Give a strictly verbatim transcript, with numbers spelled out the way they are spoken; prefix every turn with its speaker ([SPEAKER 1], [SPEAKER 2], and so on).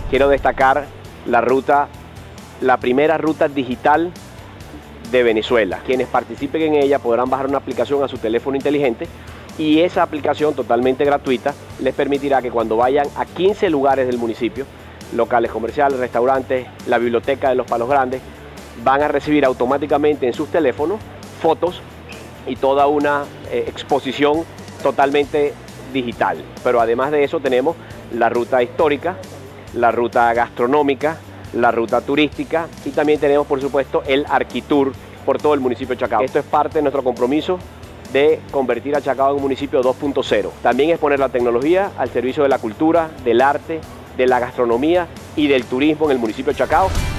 [SPEAKER 1] quiero destacar la ruta, la primera ruta digital de Venezuela. Quienes participen en ella podrán bajar una aplicación a su teléfono inteligente y esa aplicación totalmente gratuita les permitirá que cuando vayan a quince lugares del municipio, locales comerciales, restaurantes, la biblioteca de los Palos Grandes, van a recibir automáticamente en sus teléfonos fotos y toda una eh, exposición totalmente digital. Pero además de eso tenemos la ruta histórica, la ruta gastronómica, la ruta turística y también tenemos por supuesto el Arquitour por todo el municipio de Chacao. Esto es parte de nuestro compromiso de convertir a Chacao en un municipio dos punto cero. También es poner la tecnología al servicio de la cultura, del arte, de la gastronomía y del turismo en el municipio de Chacao.